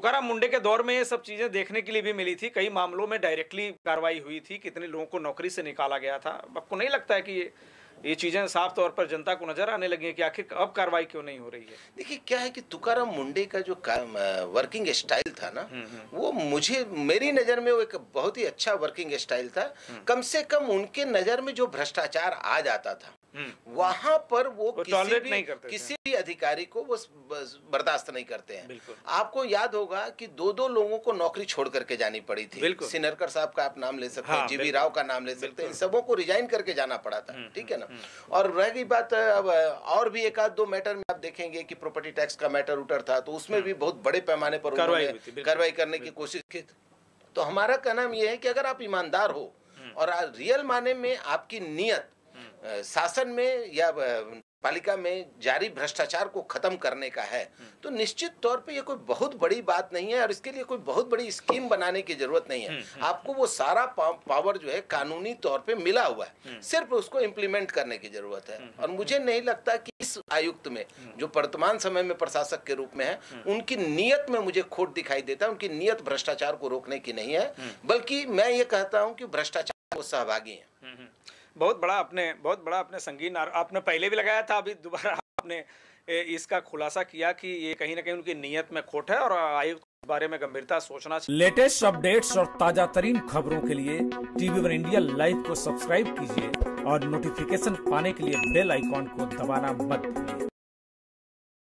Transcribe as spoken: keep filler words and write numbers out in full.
तुकाराम मुंडे के दौर में ये सब चीजें देखने के लिए भी मिली थी, कई मामलों में डायरेक्टली कार्रवाई हुई थी, कितने लोगों को नौकरी से निकाला गया था। आपको नहीं लगता है कि ये ये चीजें साफ तौर पर जनता को नजर आने लगी है कि आखिर अब कार्रवाई क्यों नहीं हो रही है? देखिए क्या है कि तुकाराम मुंडे का जो वर्किंग स्टाइल था ना, वो मुझे मेरी नज़र में वो एक बहुत ही अच्छा वर्किंग स्टाइल था। कम से कम उनके नज़र में जो भ्रष्टाचार आ जाता था वहां पर वो, वो किसी भी किसी भी अधिकारी को वो बर्दाश्त नहीं करते हैं। आपको याद होगा कि दो दो लोगों को नौकरी छोड़ करके जानी पड़ी थी। सिनरकर साहब का आप नाम ले सकते हैं, जीवी राव का नाम ले सकते हैं, इन सबों को रिजाइन करके जाना पड़ा था, ठीक है ना। और रह गई बात अब और भी एक आध दो मैटर में आप देखेंगे कि प्रॉपर्टी टैक्स का मैटर उठर था, तो उसमें भी बहुत बड़े पैमाने पर उन्होंने कार्रवाई करने की कोशिश की। तो हमारा कहना यह है कि अगर आप ईमानदार हो और रियल माने में आपकी नीयत शासन में या पालिका में जारी भ्रष्टाचार को खत्म करने का है, तो निश्चित तौर पे ये कोई बहुत बड़ी बात नहीं है और इसके लिए कोई बहुत बड़ी स्कीम बनाने की जरूरत नहीं है। आपको वो सारा पावर जो है कानूनी तौर पे मिला हुआ है, सिर्फ उसको इम्प्लीमेंट करने की जरूरत है। और मुझे नहीं लगता कि इस आयुक्त में जो वर्तमान समय में प्रशासक के रूप में है, उनकी नीयत में मुझे खोट दिखाई देता है। उनकी नीयत भ्रष्टाचार को रोकने की नहीं है, बल्कि मैं ये कहता हूँ कि भ्रष्टाचार को सहभागी है। बहुत बड़ा आपने बहुत बड़ा आपने संगीन आपने पहले भी लगाया था, अभी दोबारा आपने इसका खुलासा किया कि ये कहीं ना कहीं उनकी नीयत में खोट है और आयुक्त के बारे में गंभीरता सोचना चाहिए। लेटेस्ट अपडेट्स और ताजा तरीन खबरों के लिए टीवी वन इंडिया लाइव को सब्सक्राइब कीजिए और नोटिफिकेशन पाने के लिए बेल आइकॉन को दबाना मत भूलिए।